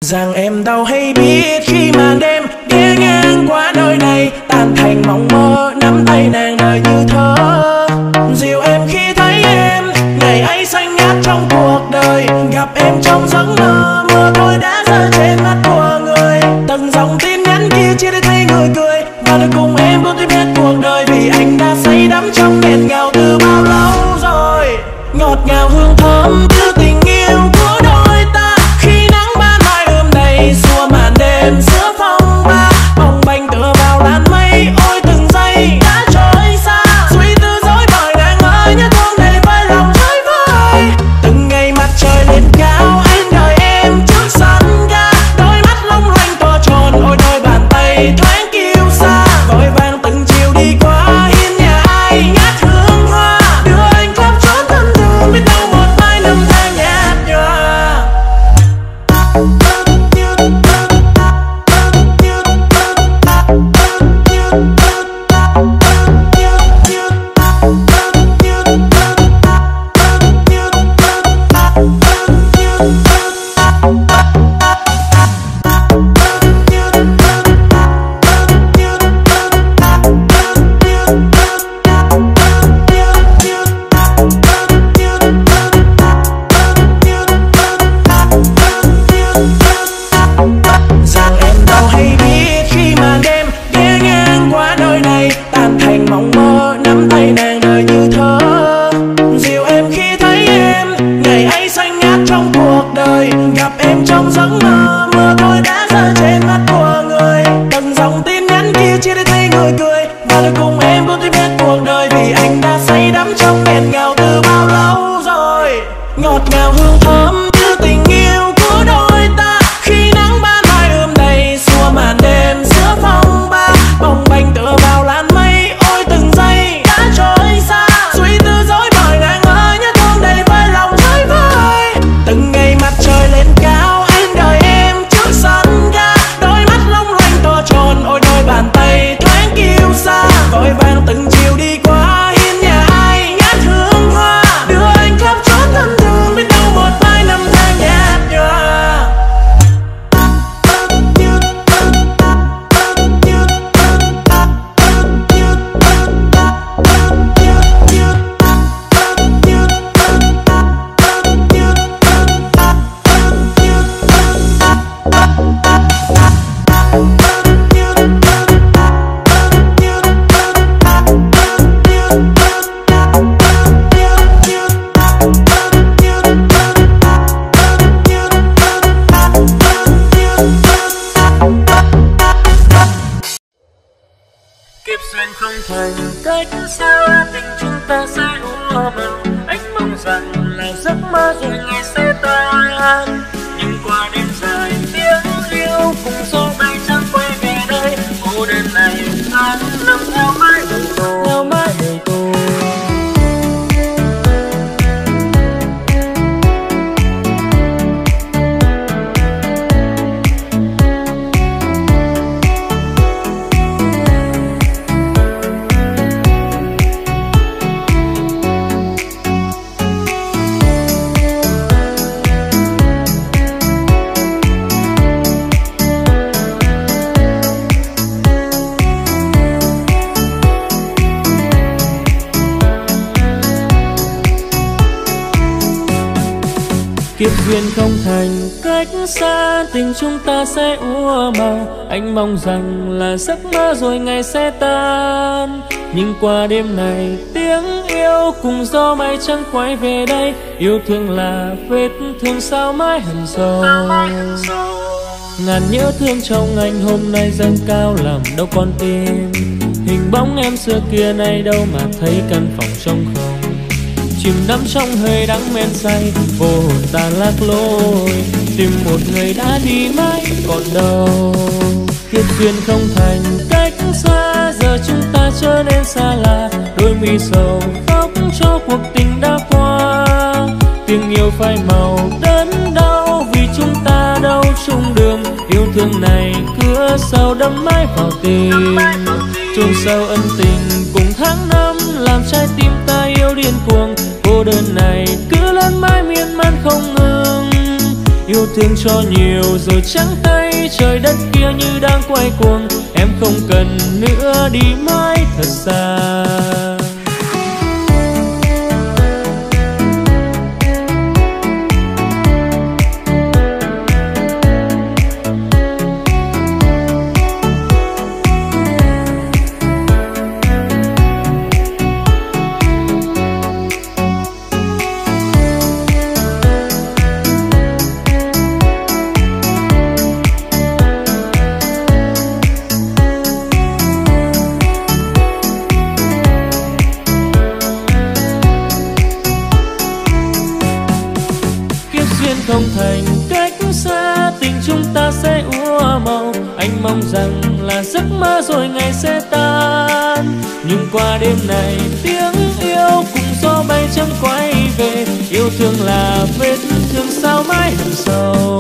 Rằng em đâu hay biết khi màn đêm ghé ngang qua nơi này, tan thành mộng mơ nắm tay nàng đời như thơ. Dìu em khi thấy em, ngày ấy xanh ngát trong cuộc đời. Gặp em trong giấc mơ, mưa thôi đã rơi trên mắt của người. Từng dòng tin nhắn kia chia để thấy người cười, và được cùng em bước tiếp hết cuộc đời. Vì anh đã say đắm trong nghẹn ngào từ bao lâu rồi. Ngọt ngào hương thơm từ tình yêu của đôi ta, khi nắng ban mai ươm đầy xua màn đêm giữa phong ba. Bồng bềnh tựa vào làn mây, ôi từng giây đã trôi xa. Suy tư dối bời nàng ơi, nhớ thương đầy vơi lòng chơi vơi. Từng ngày mặt trời lên cao, anh đợi em trước sân ga. Đôi mắt long lanh to tròn, ôi đôi bàn tay thoáng kiêu sa. Vội vàng từng chiều đi qua hiên nhà ai ngát hương hoa, đưa anh khắp trốn thân thương, biết đâu một mai năm tháng nhạt nhòa. Rằng em đâu hay biết khi màn đêm ghé ngang qua nơi này, tan thành mộng mơ nắm tay nàng đời như thơ. Dìu em khi thấy em, ngày ấy xanh ngát trong cuộc đời. Gặp em trong giấc mơ, mưa thôi đã rơi trên mắt của người. Từng dòng tin nhắn kia chia để thấy người cười, và được cùng em bước tiếp hết cuộc đời. Vì anh đã say đắm trong nghẹn ngào từ bao lâu rồi. Ngọt ngào hương thơm như tình yêu của đôi ta, khi nắng ban mai ươm đầy xua màn đêm giữa phong ba. Bồng bềnh tựa vào làn mây, ôi từng giây đã trôi xa. Suy tư dối bời nàng ơi, nhớ thương đầy vơi lòng chơi vơi. Từng ngày mặt trời lên cao, anh đợi em trước sân ga. Đôi mắt long lanh to tròn, ôi đôi bàn tay thoáng kiêu sa. Vội vàng từng chiều đi qua hiên nhà ai ngát hương hoa, đưa anh khắp trốn thân thương, biết đâu một mai năm tháng nhạt nhòa. Kiếp duyên không thành cách xa, tình chúng ta sẽ úa màu. Anh mong rằng là giấc mơ rồi ngày sẽ tan, nhưng qua đêm dài tiếng yêu cùng gió bay chẳng quay về đây. Cô đơn này tan năm theo mãi đời tôi, theo mãi đời tôi. Kiếp duyên không thành cách xa, tình chúng ta sẽ úa màu. Anh mong rằng là giấc mơ rồi ngày sẽ tan, nhưng qua đêm này tiếng yêu cùng gió mây chẳng quay về đây. Yêu thương là vết thương sao mãi hằn sâu, ngàn nhớ thương trong anh hôm nay dâng cao làm đâu con tim. Hình bóng em xưa kia nay đâu mà thấy căn phòng trống không. Chìm đắm trong hơi đắng men say, vô hồn ta lạc lối, tìm một người đã đi mãi còn đâu. Kiếp duyên không thành cách xa, giờ chúng ta trở nên xa lạ. Đôi mi sầu khóc cho cuộc tình đã qua, tiếng yêu phai màu đớn đau vì chúng ta đâu chung đường. Yêu thương này cứa sâu đâm mãi vào tim, chôn sâu ân tình cùng tháng năm làm trái tim ta yêu điên cuồng. Cô đơn này cứ lớn mãi miên man không ngừng, Yêu thương cho nhiều rồi chẳng hay trời đất kia như đang quay cuồng. Em không cần nữa đi mãi thật xa. Không thành cách xa tình chúng ta sẽ úa màu. Anh mong rằng là giấc mơ rồi ngày sẽ tan. Nhưng qua đêm này tiếng yêu cùng gió bay chẳng quay về. Yêu thương là vết thương sao mãi hằn sâu.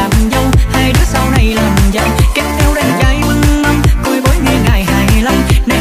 Này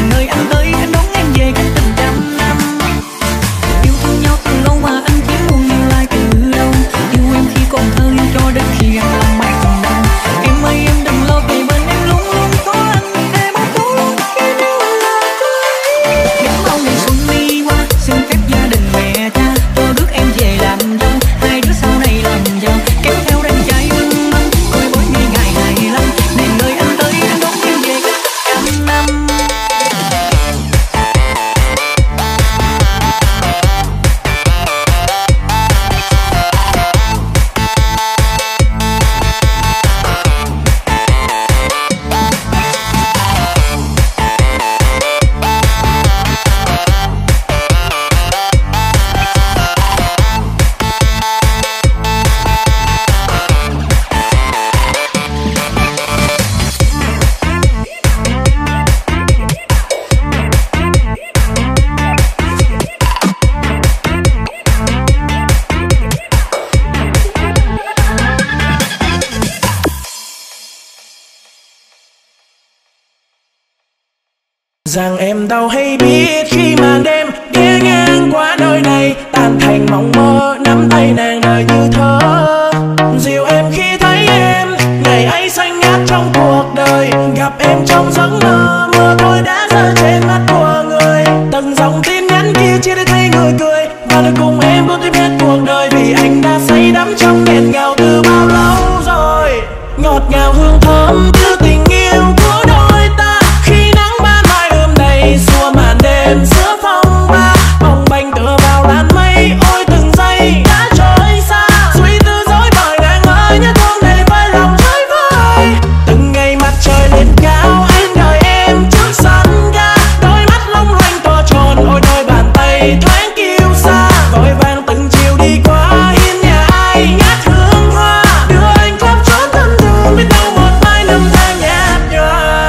Rằng em đâu hay biết khi màn đêm ghé ngang qua nơi này tan thành mộng mơ, nắm tay nàng đời như thơ. Dìu em khi thấy em, ngày ấy xanh ngát trong cuộc đời. Gặp em trong giấc mơ, mưa thôi đã rơi trên mắt của người. Từng dòng tin nhắn kia chia để thấy người cười, và được cùng em muốn tôi biết cuộc đời. Vì anh đã say đắm trong nghẹn ngào từ bao lâu rồi. Ngọt ngào hương thơm như tình yêu của đôi ta, khi nắng ban mai ươm đầy xua màn đêm giữa phong ba. Bồng bềnh tựa vào làn mây, ôi từng giây đã trôi xa. Suy tư dối bời nàng ơi, nhớ thương đầy vơi lòng chơi vơi. Từng ngày mặt trời lên cao, anh đợi em trước sân ga. Đôi mắt long lanh to tròn, ôi đôi bàn tay thoáng kiêu sa. Vội vàng từng chiều đi qua hiên nhà ai ngát hương hoa, đưa anh khắp chốn thân thương, biết đâu một mai năm tháng nhạt nhòa.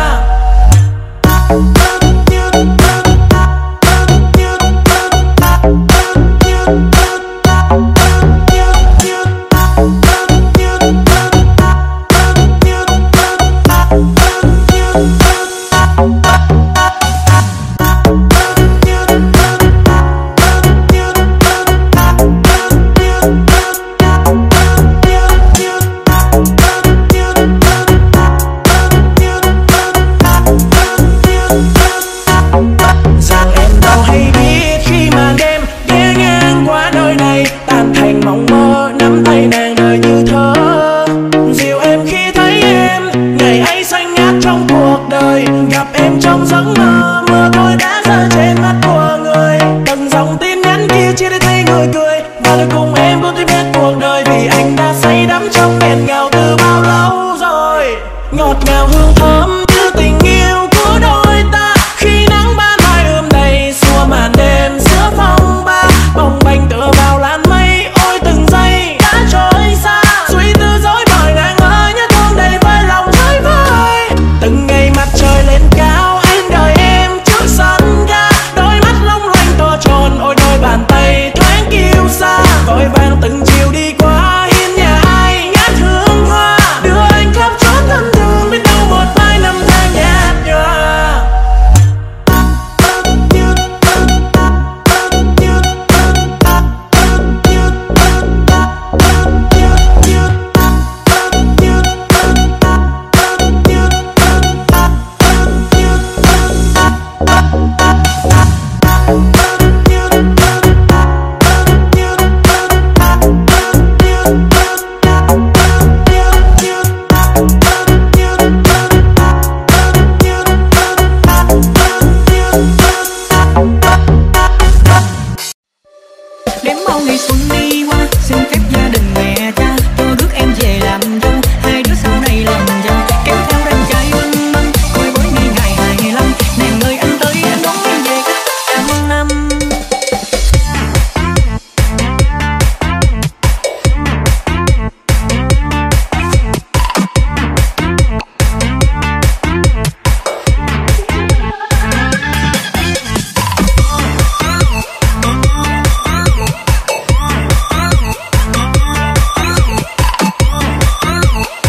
Rằng em đâu hay biết khi màn đêm ghé ngang qua nơi này tan thành mộng mơ, nắm tay nàng đời như thơ. Dìu em khi thấy em, ngày ấy xanh ngát trong cuộc đời. Gặp em trong giấc mơ, mưa thôi đã rơi trên mắt của người. Từng dòng tin nhắn kia chia để thấy người cười, và được cùng em muốn tôi biết cuộc đời. Vì anh đã say đắm trong nghẹn ngào từ bao lâu rồi. Ngọt ngào hương thơm như tình yêu của đôi ta, khi nắng ban mai ươm đầy xua màn đêm giữa phong ba. Bồng bềnh tựa vào làn mây, ôi từng giây đã trôi xa. Suy tư dối bời nàng ơi, nhớ thương đầy vơi lòng chơi vơi. Từng ngày mặt trời lên cao,